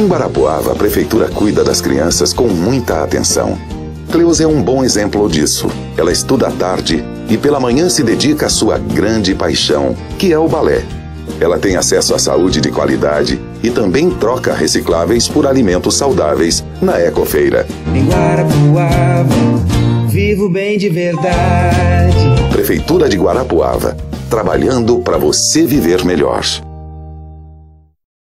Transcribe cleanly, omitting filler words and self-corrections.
Em Guarapuava, a prefeitura cuida das crianças com muita atenção. Cleusa é um bom exemplo disso. Ela estuda à tarde e pela manhã se dedica à sua grande paixão, que é o balé. Ela tem acesso à saúde de qualidade e também troca recicláveis por alimentos saudáveis na Ecofeira. Em Guarapuava, vivo bem de verdade. Prefeitura de Guarapuava, trabalhando para você viver melhor.